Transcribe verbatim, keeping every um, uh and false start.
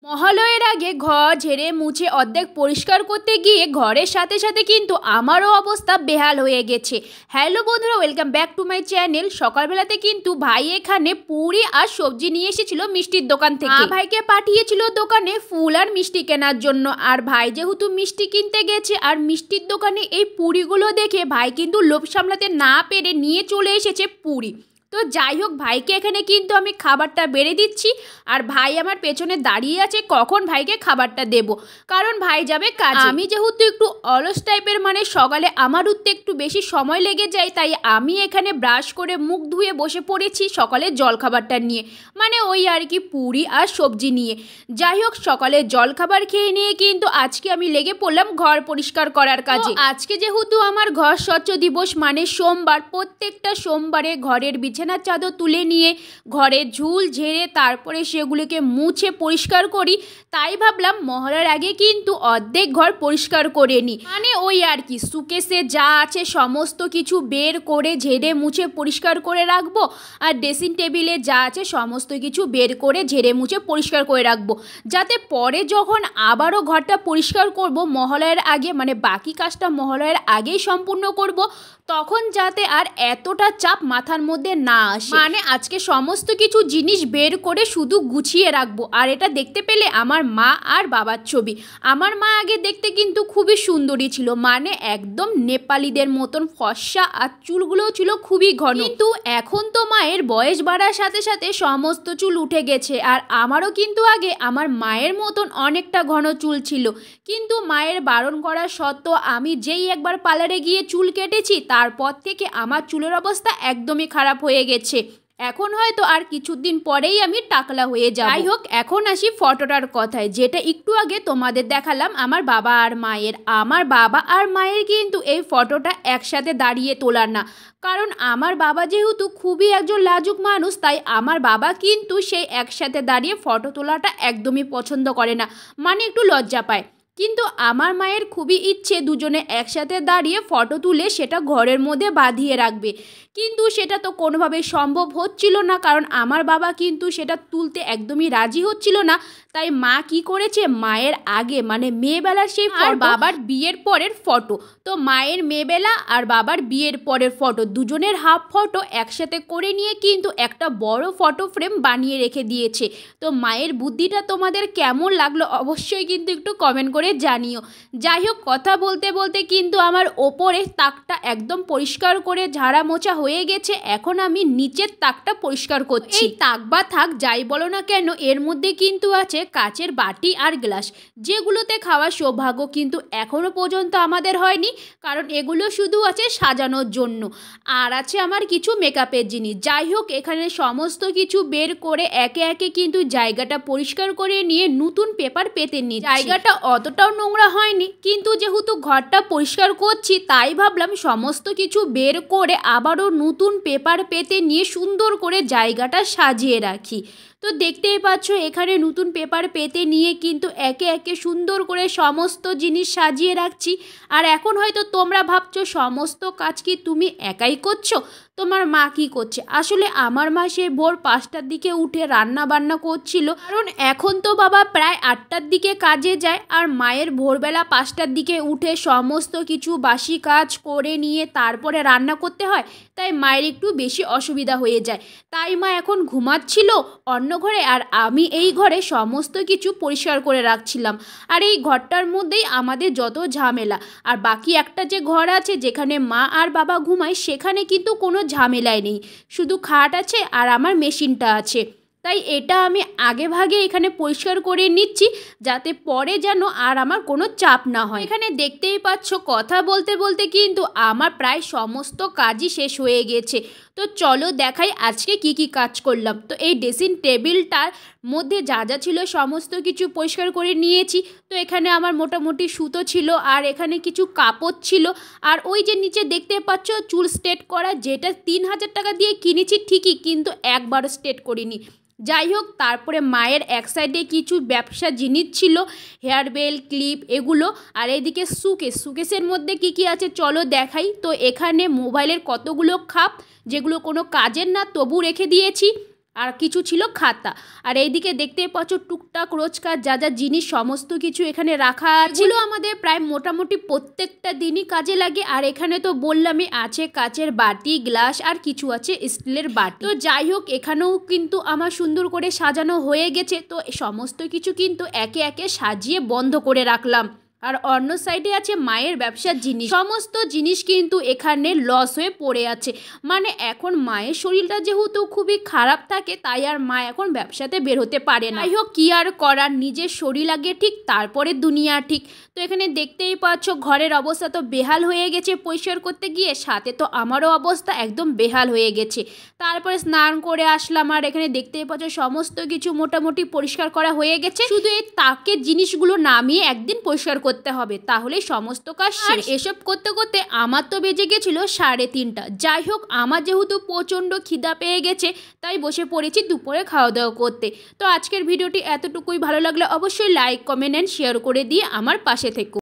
মহালয়ের আগে ঘর ঝেড়ে মুছে অর্ধেক পরিষ্কার করতে গিয়ে ঘরের সাথে সাথে কিন্তু আমারও অবস্থা বেহাল হয়ে গেছে। হ্যালো বন্ধুরা, welcome back to my channel. সকালবেলাতে কিন্তু ভাই এখানে পুরি আর সবজি নিয়ে এসেছিল মিষ্টির দোকান থেকে। ভাইকে পাঠিয়েছিল দোকানে ফুল আর মিষ্টি কেনার জন্য। আর ভাই যেহেতু মিষ্টি কিনতে গেছে আর মিষ্টির দোকানে এই পুরিগুলো দেখে ভাই কিন্তু লোভ সামলাতে না পেরে নিয়ে চলে এসেছে পুরি। তো যাই হোক, ভাইকে এখানে কিন্তু আমি খাবারটা বেড়ে দিচ্ছি আর ভাই আমার পেছনে দাঁড়িয়ে আছে কখন ভাইকে খাবারটা দেব, কারণ ভাই যাবে কাজে। আমি যেহেতু একটু অলস টাইপের, মানে সকালে আমার উঠতে একটু বেশি সময় লেগে যায়, তাই আমি এখানে ব্রাশ করে মুখ ধুয়ে বসে পড়েছি সকালের জলখাবারটা নিয়ে, মানে ওই আর কি পুরি আর সবজি নিয়ে। যাই হোক, সকালের জলখাবার খেয়ে নিয়ে কিন্তু আজকে আমি লেগে পড়লাম ঘর পরিষ্কার করার কাজে। আজকে যেহেতু আমার ঘর স্বচ্ছ দিবস, মানে সোমবার, প্রত্যেকটা সোমবারে ঘরের বিছানার চাদর তুলে নিয়ে ঘরে ঝুল ঝেড়ে তারপরে সেগুলিকে মুছে পরিষ্কার করি। তাই ভাবলাম মহলার আগে কিন্তু অর্ধেক ঘর পরিষ্কার করে নিই, মানে ওই আর কি সুকেসে যা আছে সমস্ত কিছু বের করে ঝেড়ে মুছে পরিষ্কার করে রাখবো, আর ড্রেসিং টেবিলে যা আছে সমস্ত কিছু বের করে ঝেড়ে মুছে পরিষ্কার করে রাখবো, যাতে পরে যখন আবারও ঘরটা পরিষ্কার করব মহালয়ার আগে, মানে বাকি কাজটা মহালয়ার আগেই সম্পূর্ণ করব, তখন যাতে আর এতটা চাপ মাথার মধ্যে না আসে। মানে আজকে সমস্ত কিছু জিনিস বের করে শুধু গুছিয়ে রাখবো। আর এটা দেখতে পেলে আমার মা আর বাবার ছবি। আমার মা আগে দেখতে কিন্তু খুবই সুন্দরী ছিল, মানে একদম নেপালিদের মতন ফর্সা, আর চুলগুলোও ছিল খুবই ঘন। কিন্তু এখন তো মায়ের বয়স বাড়ার সাথে সাথে সমস্ত চুল উঠে গেছে। আর আমারও কিন্তু আগে আমার মায়ের মতন অনেকটা ঘন চুল ছিল, কিন্তু মায়ের বারণ করা সত্ত্বেও আমি যেই একবার পার্লারে গিয়ে চুল কেটেছি তারপর থেকে আমার চুলের অবস্থা একদমই খারাপ হয়ে গেছে। এখন হয়তো আর কিছুদিন পরেই আমি টাকলা হয়ে যাব। যাই হোক, এখন আসি ফটোটার কথায়, যেটা একটু আগে তোমাদের দেখালাম আমার বাবা আর মায়ের। আমার বাবা আর মায়ের কিন্তু এই ফটোটা একসাথে দাঁড়িয়ে তোলার না, কারণ আমার বাবা যেহেতু খুবই একজন লাজুক মানুষ, তাই আমার বাবা কিন্তু সেই একসাথে দাঁড়িয়ে ফটো তোলাটা একদমই পছন্দ করে না, মানে একটু লজ্জা পায়। কিন্তু আমার মায়ের খুবই ইচ্ছে দুজনে একসাথে দাঁড়িয়ে ফটো তুলে সেটা ঘরের মধ্যে বাঁধিয়ে রাখবে, কিন্তু সেটা তো কোনোভাবেই সম্ভব হচ্ছিল না, কারণ আমার বাবা কিন্তু সেটা তুলতে একদমই রাজি হচ্ছিল না। তাই মা কি করেছে, মায়ের আগে মানে মেয়েবেলার সেই আর বাবার বিয়ের পরের ফটো, তো মায়ের মেয়েবেলা আর বাবার বিয়ের পরের ফটো দুজনের হাফ ফটো একসাথে করে নিয়ে কিন্তু একটা বড় ফটো ফ্রেম বানিয়ে রেখে দিয়েছে। তো মায়ের বুদ্ধিটা তোমাদের কেমন লাগলো অবশ্যই কিন্তু একটু কমেন্ট করে জানিও। যাই হোক, কথা বলতে বলতে কিন্তু আমার ওপরে তাকটা একদম পরিষ্কার করে ঝাড়া মোছা হয়ে গেছে। এখন আমি নিচের তাকটা পরিষ্কার করছি। এই তাক বা থাক যাই বলো না কেন, এর মধ্যে কিন্তু আছে কাচের বাটি আর গ্লাস, যেগুলোতে খাওয়ার সৌভাগ্য কিন্তু এখনো পর্যন্ত আমাদের হয়নি, কারণ এগুলো শুধু আছে সাজানোর জন্য। আর আছে আমার কিছু মেকআপের জিনিস। যাই হোক, এখানে সমস্ত কিছু বের করে একে একে কিন্তু জায়গাটা পরিষ্কার করে নিয়ে নতুন পেপার পেতে নিই। জায়গাটা অতটাও নোংরা হয়নি, কিন্তু যেহেতু ঘরটা পরিষ্কার করছি তাই ভাবলাম সমস্ত কিছু বের করে আবারও নতুন পেপার পেতে নিয়ে সুন্দর করে জায়গাটা সাজিয়ে রাখি। তো দেখতেই পাচ্ছ এখানে নতুন পেপার পেতে নিয়ে কিন্তু একে একে সুন্দর করে সমস্ত জিনিস সাজিয়ে রাখছি। আর এখন হয়তো তোমরা ভাবছো সমস্ত কাজ কি তুমি একাই করছো, তোমার মা কি করছে? আসলে আমার মা সে ভোর পাঁচটার দিকে উঠে রান্না বান্না করছিল, কারণ এখন তো বাবা প্রায় আটটার দিকে কাজে যায়, আর মায়ের ভোরবেলা পাঁচটার দিকে উঠে সমস্ত কিছু বাসি কাজ করে নিয়ে তারপরে রান্না করতে হয়, তাই মায়ের একটু বেশি অসুবিধা হয়ে যায়। তাই মা এখন ঘুমাচ্ছিল অন্য ঘরে, আর আমি এই ঘরে সমস্ত কিছু পরিষ্কার করে রাখছিলাম। আর এই ঘরটার মধ্যেই আমাদের যত ঝামেলা। আর বাকি একটা যে ঘর আছে যেখানে মা আর বাবা ঘুমায়, সেখানে কিন্তু কোনো ঝামেলাই নেই, শুধু খাট আছে আর আমার মেশিনটা আছে। তাই এটা আমি আগে ভাগে এখানে পরিষ্কার করে নিচ্ছি, যাতে পরে যেন আর আমার কোনো চাপ না হয়। এখানে দেখতেই পাচ্ছ কথা বলতে বলতে কিন্তু আমার প্রায় সমস্ত কাজই শেষ হয়ে গেছে। তো চলো দেখাই আজকে কি কি কাজ করলাম। তো এই ড্রেসিং টেবিলটার মধ্যে যা যা ছিল সমস্ত কিছু পরিষ্কার করে নিয়েছি। তো এখানে আমার মোটামুটি সুতো ছিল, আর এখানে কিছু কাপড় ছিল, আর ওই যে নিচে দেখতে পাচ্ছ চুল স্ট্রেট করা, যেটা তিন হাজার টাকা দিয়ে কিনেছি ঠিকই, কিন্তু একবারও স্ট্রেট করিনি। যাই হোক, তারপরে মায়ের এক সাইডে কিছু ব্যবসা জিনিস ছিল, হেয়ার বেল, ক্লিপ, এগুলো। আর এইদিকে সুকেস, সুকেসের মধ্যে কি কি আছে চলো দেখাই। তো এখানে মোবাইলের কতগুলো খাপ, যেগুলো কোনো কাজের না তবু রেখে দিয়েছি। আর কিছু ছিল খাতা। আর এইদিকে দেখতে পাচ্ছ টুকটাক রোজকার যা যা জিনিস সমস্ত কিছু এখানে রাখা ছিল। আমাদের প্রায় মোটামুটি প্রত্যেকটা দিনই কাজে লাগে। আর এখানে তো বললামই আছে কাচের বাটি, গ্লাস, আর কিছু আছে স্টিলের বাটি। তো যাই হোক, এখানেও কিন্তু আমার সুন্দর করে সাজানো হয়ে গেছে। তো সমস্ত কিছু কিন্তু একে একে সাজিয়ে বন্ধ করে রাখলাম। আর অন্য সাইডে আছে মায়ের ব্যবসার জিনিস। সমস্ত জিনিস কিন্তু এখানে লস হয়ে পড়ে আছে। মানে এখন মায়ের শরীরটা যেহেতু খুবই খারাপ থাকে, তাই আর মা এখন ব্যবসাতে বের হতে পারে না। যাই হোক, কি আর করার, নিজের শরীর আগে ঠিক, তারপরে দুনিয়া ঠিক। তো এখানে দেখতেই পাচ্ছ ঘরের অবস্থা তো বেহাল হয়ে গেছে পরিষ্কার করতে গিয়ে, সাথে তো আমারও অবস্থা একদম বেহাল হয়ে গেছে। তারপরে স্নান করে আসলাম। আর এখানে দেখতেই পাচ্ছ সমস্ত কিছু মোটামুটি পরিষ্কার করা হয়ে গেছে। শুধু এই তাকের জিনিসগুলো নামিয়ে একদিন পরিষ্কার করতে হবে, তাহলে সমস্ত কাজ শেষ। এসব করতে করতে আমার তো বেজে গেছিল সাড়ে তিনটা। যাই হোক, আমার যেহেতু প্রচণ্ড খিদা পেয়ে গেছে, তাই বসে পড়েছি দুপুরে খাওয়া দাওয়া করতে। তো আজকের ভিডিওটি এতটুকুই। ভালো লাগলে অবশ্যই লাইক, কমেন্ট অ্যান্ড শেয়ার করে দিয়ে আমার পাশে থেকো।